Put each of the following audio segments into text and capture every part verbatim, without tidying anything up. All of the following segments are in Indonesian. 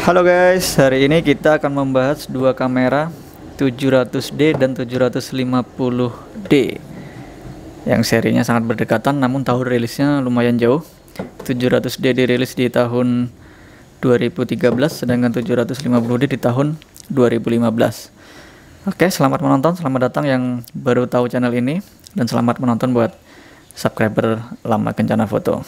Halo guys, hari ini kita akan membahas dua kamera tujuh ratus D dan tujuh ratus lima puluh D yang serinya sangat berdekatan, namun tahun rilisnya lumayan jauh. tujuh ratus D dirilis di tahun dua ribu tiga belas, sedangkan tujuh ratus lima puluh D di tahun dua ribu lima belas. Oke, selamat menonton, selamat datang yang baru tahu channel ini, dan selamat menonton buat subscriber lama Kencana Foto.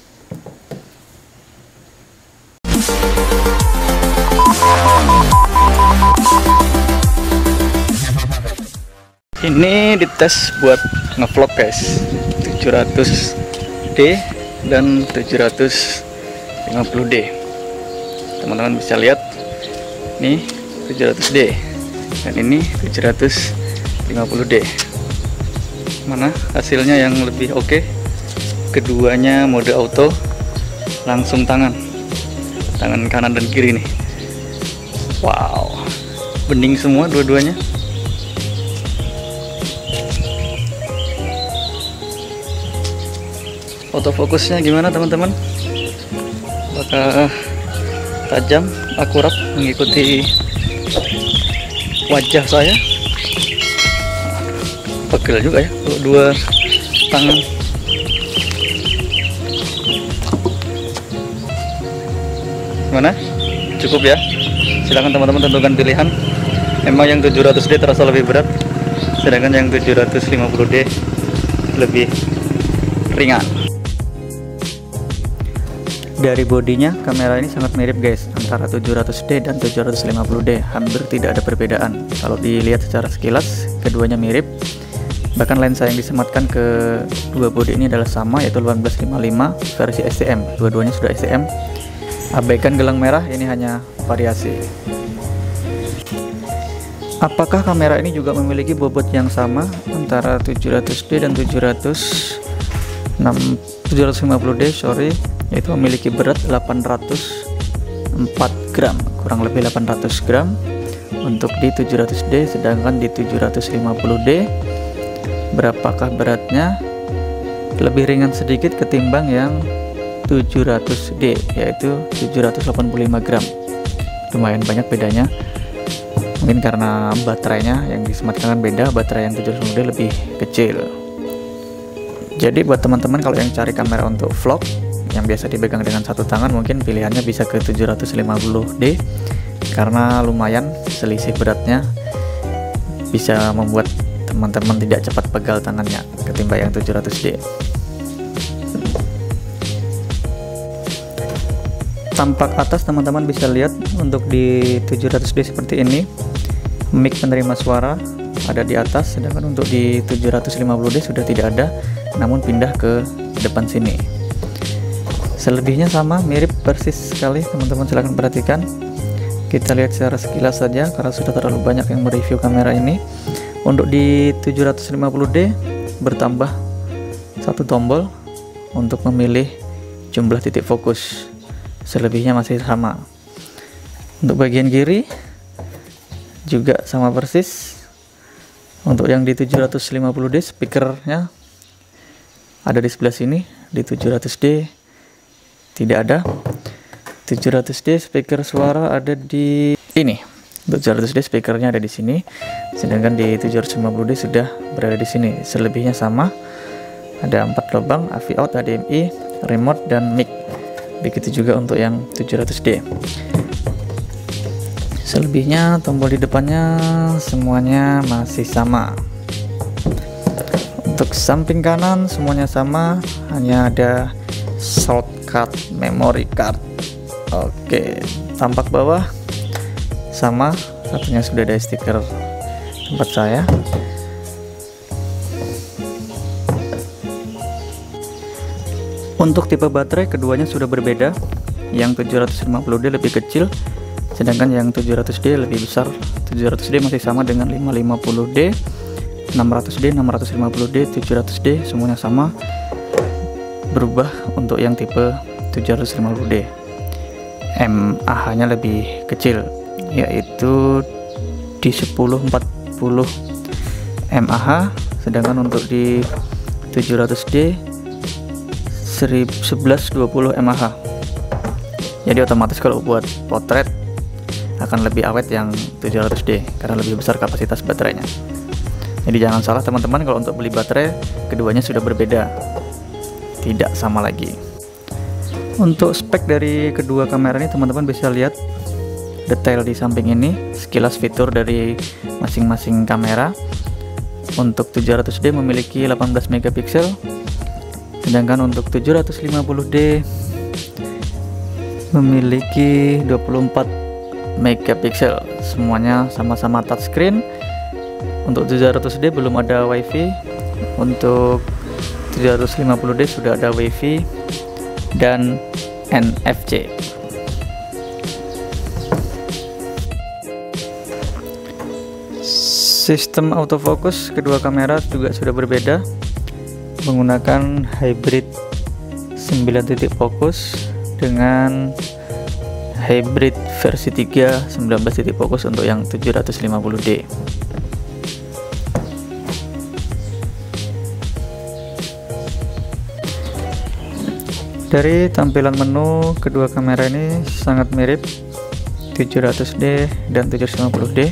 Ini dites buat ngevlog guys, tujuh ratus D dan tujuh ratus lima puluh D. Teman-teman bisa lihat nih tujuh ratus D dan ini tujuh ratus lima puluh D. Mana hasilnya yang lebih oke? Keduanya mode auto, langsung tangan tangan kanan dan kiri nih. Wow, bening semua dua-duanya. Autofokusnya gimana teman-teman? Apakah tajam, akurat, mengikuti wajah saya? Pegel juga ya dua tangan. Gimana? Cukup ya? Silahkan teman-teman tentukan pilihan. Memang yang tujuh ratus D terasa lebih berat, sedangkan yang tujuh ratus lima puluh D lebih ringan. Dari bodinya, kamera ini sangat mirip guys, antara tujuh ratus D dan tujuh ratus lima puluh D, hampir tidak ada perbedaan. Kalau dilihat secara sekilas, keduanya mirip. Bahkan lensa yang disematkan ke dua bodi ini adalah sama, yaitu delapan belas lima puluh lima versi S T M. Dua-duanya sudah S T M. Abaikan gelang merah, ini hanya variasi. Apakah kamera ini juga memiliki bobot yang sama antara tujuh ratus D dan tujuh ratus lima puluh D, sorry, yaitu memiliki berat delapan ratus empat gram, kurang lebih delapan ratus gram untuk di tujuh ratus D, sedangkan di tujuh ratus lima puluh D berapakah beratnya? Lebih ringan sedikit ketimbang yang tujuh ratus D, yaitu tujuh ratus delapan puluh lima gram. Lumayan banyak bedanya, mungkin karena baterainya yang disematkan beda, baterai yang tujuh ratus lima puluh D lebih kecil. Jadi buat teman-teman kalau yang cari kamera untuk vlog yang biasa dipegang dengan satu tangan, mungkin pilihannya bisa ke tujuh ratus lima puluh D karena lumayan selisih beratnya, bisa membuat teman-teman tidak cepat pegal tangannya ketimbang yang tujuh ratus D. Tampak atas teman-teman bisa lihat untuk di tujuh ratus D seperti ini, mic penerima suara ada di atas, sedangkan untuk di tujuh ratus lima puluh D sudah tidak ada, namun pindah ke depan sini. Selebihnya sama, mirip persis sekali teman-teman, silahkan perhatikan. Kita lihat secara sekilas saja karena sudah terlalu banyak yang mereview kamera ini. Untuk di tujuh ratus lima puluh D bertambah satu tombol untuk memilih jumlah titik fokus. Selebihnya masih sama. Untuk bagian kiri juga sama persis. Untuk yang di tujuh ratus lima puluh D speakernya ada di sebelah sini, di tujuh ratus D tidak ada. tujuh ratus D speaker suara ada di ini. tujuh ratus D speakernya ada di sini, sedangkan di tujuh ratus lima puluh D sudah berada di sini. Selebihnya sama, ada empat lubang, A V out, H D M I, remote, dan mic. Begitu juga untuk yang tujuh ratus D. Selebihnya tombol di depannya semuanya masih sama. Untuk samping kanan semuanya sama, hanya ada shortcut memory card. Oke, tampak bawah sama, satunya sudah ada stiker tempat saya. Untuk tipe baterai keduanya sudah berbeda. Yang tujuh ratus lima puluh D lebih kecil, sedangkan yang tujuh ratus D lebih besar. tujuh ratus D masih sama dengan lima ratus lima puluh D, enam ratus D, enam ratus lima puluh D, tujuh ratus D semuanya sama. Berubah untuk yang tipe tujuh ratus lima puluh D, M A H nya lebih kecil, yaitu di sepuluh empat puluh M A H, sedangkan untuk di tujuh ratus D sebelas dua puluh M A H. Jadi otomatis kalau buat potret akan lebih awet yang tujuh ratus D karena lebih besar kapasitas baterainya. Jadi jangan salah teman-teman, kalau untuk beli baterai keduanya sudah berbeda, tidak sama lagi. Untuk spek dari kedua kamera ini teman-teman bisa lihat detail di samping ini, sekilas fitur dari masing-masing kamera. Untuk tujuh ratus D memiliki delapan belas megapiksel, sedangkan untuk tujuh ratus lima puluh D memiliki dua puluh empat megapiksel. Semuanya sama-sama touchscreen. Untuk tujuh ratus D belum ada WiFi, untuk tujuh ratus lima puluh D sudah ada WiFi dan N F C. Sistem autofocus kedua kamera juga sudah berbeda, menggunakan hybrid sembilan titik fokus dengan hybrid versi tiga sembilan belas titik fokus untuk yang tujuh ratus lima puluh D. Dari tampilan menu kedua kamera ini sangat mirip, tujuh ratus D dan tujuh ratus lima puluh D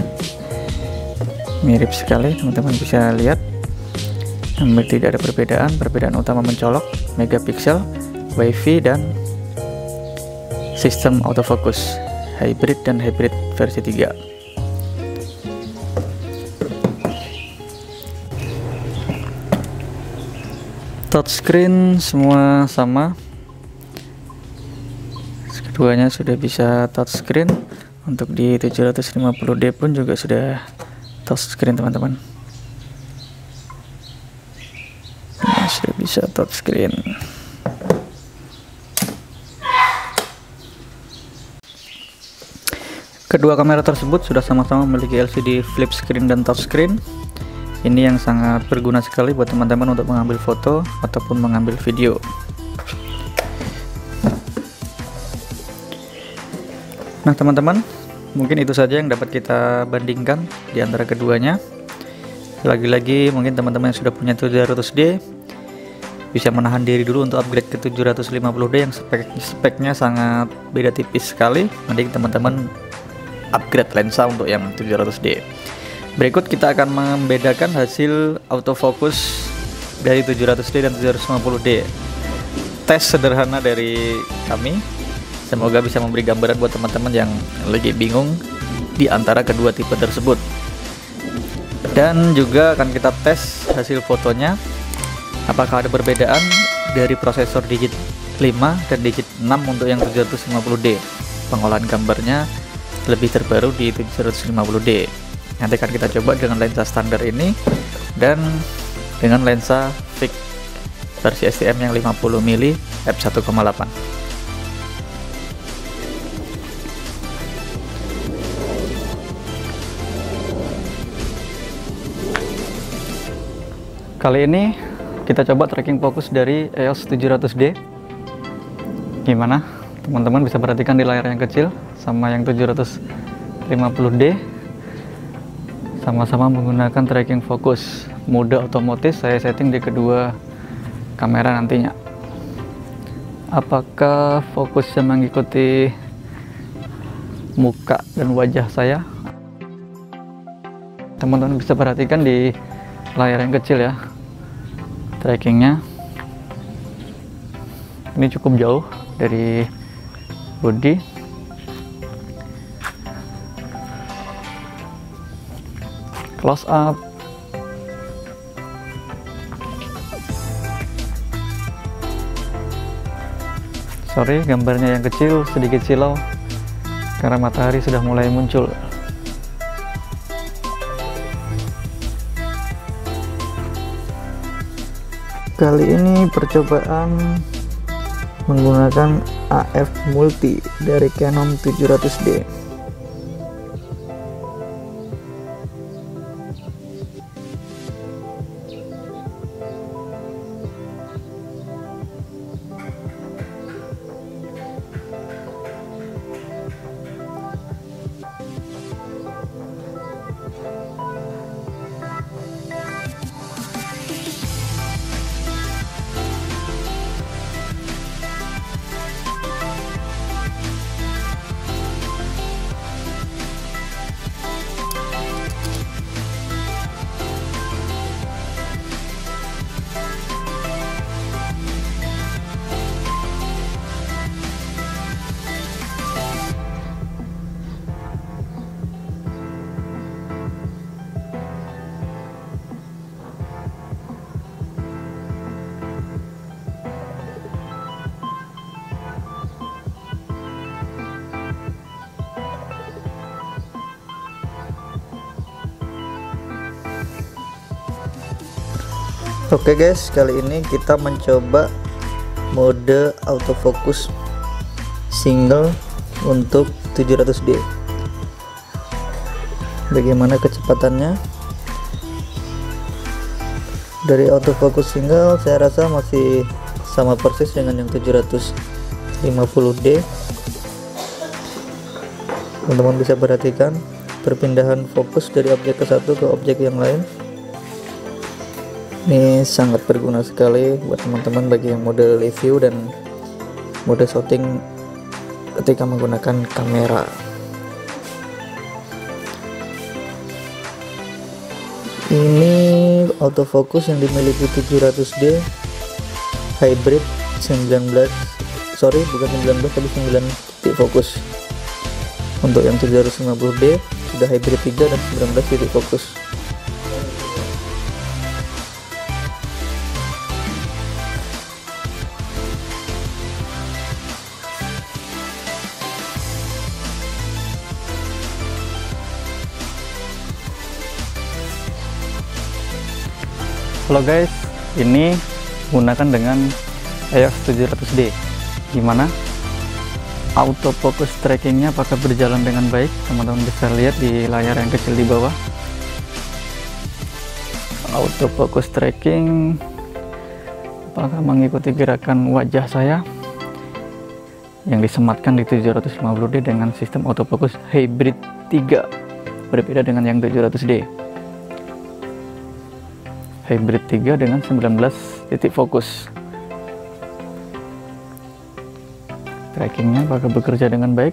mirip sekali, teman-teman bisa lihat. Hampir tidak ada perbedaan. Perbedaan utama mencolok, megapiksel, WiFi, dan sistem autofocus hybrid dan hybrid versi tiga. Touchscreen semua sama, keduanya sudah bisa touchscreen. Untuk di tujuh ratus lima puluh D pun juga sudah touchscreen teman-teman, nah, sudah bisa touchscreen. Kedua kamera tersebut sudah sama-sama memiliki L C D flip screen dan touchscreen. Ini yang sangat berguna sekali buat teman-teman untuk mengambil foto ataupun mengambil video. Nah teman-teman, mungkin itu saja yang dapat kita bandingkan di antara keduanya. Lagi-lagi mungkin teman-teman yang sudah punya tujuh ratus D bisa menahan diri dulu untuk upgrade ke tujuh ratus lima puluh D yang spek speknya sangat beda tipis sekali. Mending teman-teman upgrade lensa untuk yang tujuh ratus D. Berikut kita akan membedakan hasil autofocus dari tujuh ratus D dan tujuh ratus lima puluh D. Tes sederhana dari kami, semoga bisa memberi gambaran buat teman-teman yang lagi bingung di antara kedua tipe tersebut. Dan juga akan kita tes hasil fotonya, apakah ada perbedaan dari prosesor digit lima dan digit enam untuk yang tujuh ratus lima puluh D. Pengolahan gambarnya lebih terbaru di tujuh ratus lima puluh D. Nanti akan kita coba dengan lensa standar ini dan dengan lensa fix versi S T M yang lima puluh milimeter f satu koma delapan. Kali ini kita coba tracking fokus dari E O S tujuh ratus D. Gimana? Teman-teman bisa perhatikan di layar yang kecil sama yang tujuh ratus lima puluh D. Sama-sama menggunakan tracking fokus mode otomatis. Saya setting di kedua kamera nantinya. Apakah fokusnya mengikuti muka dan wajah saya? Teman-teman bisa perhatikan di layar yang kecil ya, trackingnya ini cukup jauh dari body. Close up, sorry gambarnya yang kecil sedikit silau karena matahari sudah mulai muncul. Kali ini percobaan menggunakan A F multi dari Canon tujuh ratus D. Oke guys, kali ini kita mencoba mode autofocus single untuk tujuh ratus D. Bagaimana kecepatannya? Dari autofocus single saya rasa masih sama persis dengan yang tujuh ratus lima puluh D. Teman-teman bisa perhatikan perpindahan fokus dari objek ke satu ke objek yang lain. Ini sangat berguna sekali buat teman-teman bagi yang mode review dan mode shooting ketika menggunakan kamera. Ini autofocus yang dimiliki tujuh ratus D hybrid sembilan belas, sorry bukan sembilan belas tapi sembilan titik fokus. Untuk yang tujuh ratus lima puluh D sudah hybrid tiga dan sembilan belas titik fokus. Halo guys, ini menggunakan dengan E O S tujuh ratus D. Gimana? Autofocus trackingnya apakah berjalan dengan baik? Teman-teman bisa lihat di layar yang kecil di bawah. Autofocus tracking apakah mengikuti gerakan wajah saya yang disematkan di tujuh ratus lima puluh D dengan sistem autofocus hybrid tiga, berbeda dengan yang tujuh ratus D. Hybrid tiga dengan sembilan belas titik fokus. Trackingnya apakah bekerja dengan baik?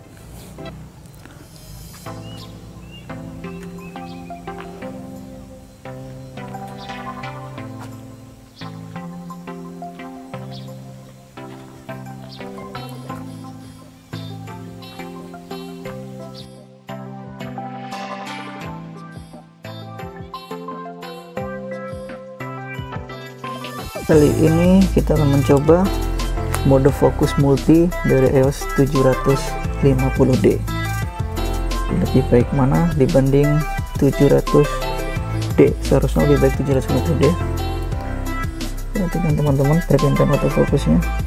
Kali ini kita akan mencoba mode fokus multi dari E O S tujuh ratus lima puluh D. Lebih baik mana dibanding tujuh ratus D? Seharusnya lebih baik tujuh ratus lima puluh D. Perhatikan teman-teman perpindahan autofokusnya.